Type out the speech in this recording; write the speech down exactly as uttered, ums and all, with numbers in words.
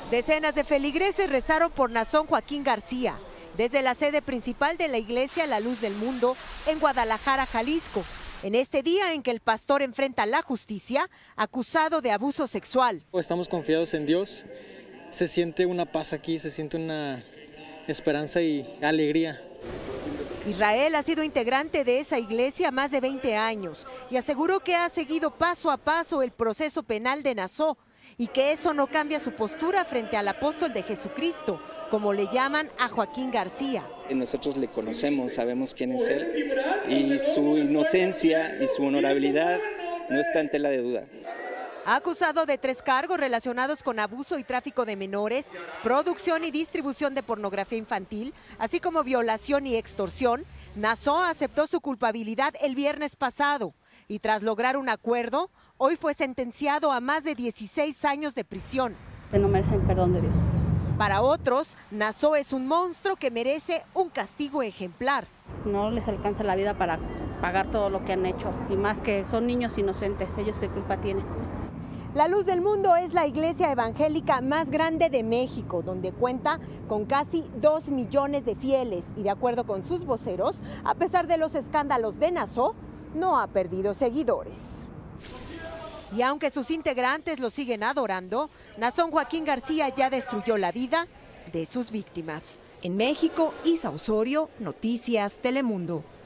Decenas de feligreses rezaron por Nazón Joaquín García, desde la sede principal de la iglesia La Luz del Mundo, en Guadalajara, Jalisco, en este día en que el pastor enfrenta la justicia acusado de abuso sexual. Estamos confiados en Dios, se siente una paz aquí, se siente una esperanza y alegría. Israel ha sido integrante de esa iglesia más de veinte años y aseguró que ha seguido paso a paso el proceso penal de Nazó y que eso no cambia su postura frente al apóstol de Jesucristo, como le llaman a Joaquín García. Nosotros le conocemos, sabemos quién es él y su inocencia y su honorabilidad no está en tela de duda. Acusado de tres cargos relacionados con abuso y tráfico de menores, producción y distribución de pornografía infantil, así como violación y extorsión, Nazó aceptó su culpabilidad el viernes pasado y tras lograr un acuerdo, hoy fue sentenciado a más de dieciséis años de prisión. No merecen perdón de Dios. Para otros, Nazó es un monstruo que merece un castigo ejemplar. No les alcanza la vida para pagar todo lo que han hecho, y más que son niños inocentes, ellos qué culpa tienen. La Luz del Mundo es la iglesia evangélica más grande de México, donde cuenta con casi dos millones de fieles y de acuerdo con sus voceros, a pesar de los escándalos de Nazó, no ha perdido seguidores. Y aunque sus integrantes lo siguen adorando, Nazón Joaquín García ya destruyó la vida de sus víctimas. En México, Isa Osorio, Noticias Telemundo.